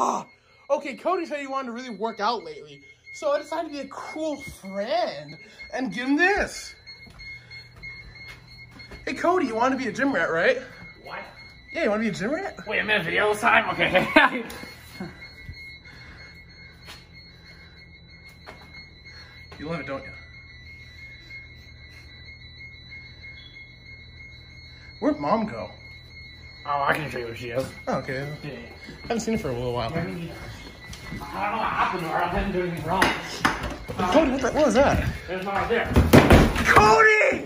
Okay, Cody said he wanted to really work out lately. So I decided to be a cool friend and give him this. Hey, Cody, you want to be a gym rat, right? What? Yeah, you want to be a gym rat? Wait a minute, video time? Okay. You love it, don't you? Where'd Mom go? Oh, I can show you where she is. Oh, okay. Yeah. Haven't seen her for a little while. I don't know what happened to her. I haven't done anything wrong. Cody, what was that? There's not right there. Cody!